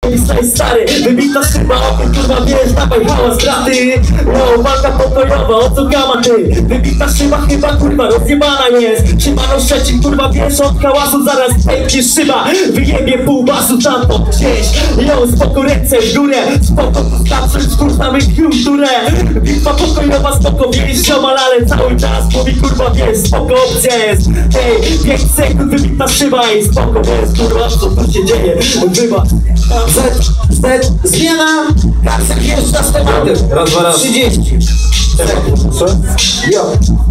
stary, wybita szyba, kurwa wiesz, dawaj hałas, braty. No, walka pokojowa, o co gama ty? Wybita szyba chyba kurwa rozjebana jest. Siemano Szczecin, kurwa wiesz, od hałasu zaraz pęknie szyba. Wyjebie pół basu tam to gdzieś. Ją spoko ręce w górę, spoko starczy, kurwa my kulturę. Bitwa pokojowa, spoko wiesz, ziomal, ale cały czas mówi kurwa wiesz, spoko opcja jest. Hej, 5 sekund, wybita szyba i spoko wiesz, kurwa co tu się dzieje, wybacz. Zmiana! Kasek jeszcze z tematem. Raz, dwa, raz. 30. Co? Jo.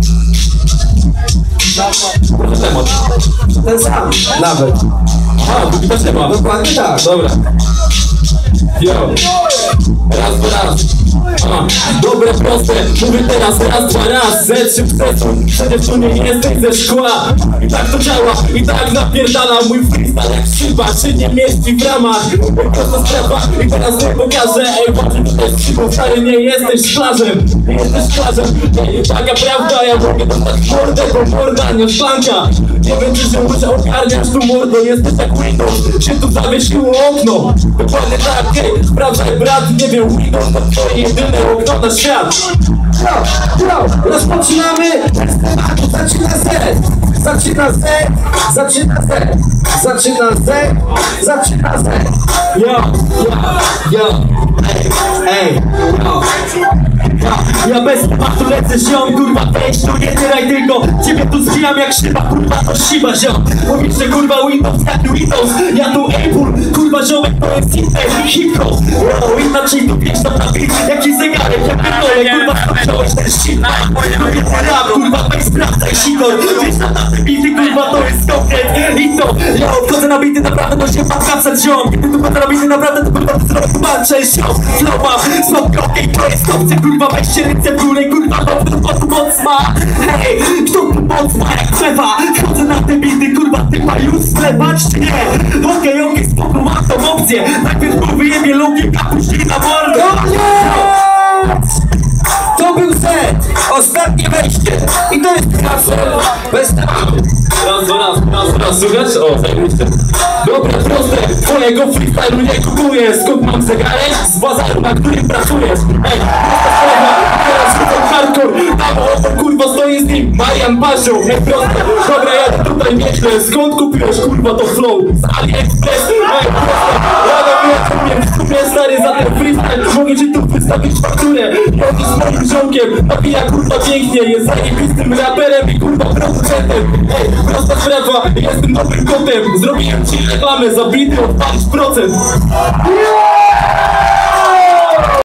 Temat. Ten sam. Nawet. A, wybita szyba. Dokładnie tak. Dobra. Jo. Raz, dwa, raz. A, dobre, proste, mówię teraz raz, dwa, raz. Z3 przesuń, przecież tu nie jesteś ze szkła. I tak to działa, i tak napierdala mój freestyle jak szyba, czy nie mieści w ramach. Prosta sprawa, i teraz nie pokażę. Ej, właśnie to jest szybą, stary, nie jesteś szklarzem. Nie jesteś szklarzem, nie, taka prawda. Ja mogę dostać mordę, bo morda nie szklanka. Nie wiem, czy się muszę ogarniać tu mordo. Jesteś jak Windows, się tu zawiesiło okno. Dokładnie tak, hej, sprawdzaj brat. Nie wiem, Windows to twoje jedyne okno na świat. Rozpoczynamy. Zaczyna Z. Zaczyna Z. Zaczyna Z. Zaczyna Z. Zaczyna Z. Jo, ej, ja bez tematu lecę ziom, kurwa weź tu nie tyraj tylko. Ciebie tu zbijam jak szyba, kurwa to siba ziom. Mówisz, że kurwa Windows, jak Windows. Ja tu Apple, kurwa ziomek to jest hip-hop. Wow, inaczej tu wiesz tam na bit, jaki zegarek, ja pierdolę, kurwa sprawdzałeś ten shit. Kurwa weź sprawdzaj sikor. Wiesz tam na te bity, kurwa to jest konkret. I to, ja odchodzę na bity, naprawdę to się pan kapsać ziom. Kiedy tu chodzę na bity, naprawdę to kurwa to zrobię walczę ziom. Flow mam, smoke okej, to jest opcja, kurwa weźcie ręce w górę, kurwa to moc ma. Hej, kto tu moc ma jak drzewa? Chodzę na te bity, kurwa ty ma już sklepać czy nie? Okej, spoko, mam tą opcję. Najpierw tu wyjebie logika, później na mordę. To był Z. Ostatnie wejście. I to jest kasel. Bez tematu. Raz, dwa, raz, słychać? O, zajebiście. Dobre, proste, twojego freestylu nie kupuję. Skąd mam zegarek? Z bazaru, na którym pracujesz. Ej, prosta sprawa, teraz rzucam hardcore. Tam oto kurwa stoi z nim Marian Pasio. Ej, proste, dobra, ja tutaj myślę. Skąd kupiłeś kurwa to flow? Z AliExpress. Ej, proste, ja wiem, w sumie stary za ten freestyle. Mogę ci tu wystawić fakturę. Chodzi z moim ziomkiem, napija kurwa pięknie. Jest zajebistym raperem i kurwa producentem. Ej, prosta sprawa, jestem dobrym kotem. Zrobiłem ci reklamę za bity od 5%.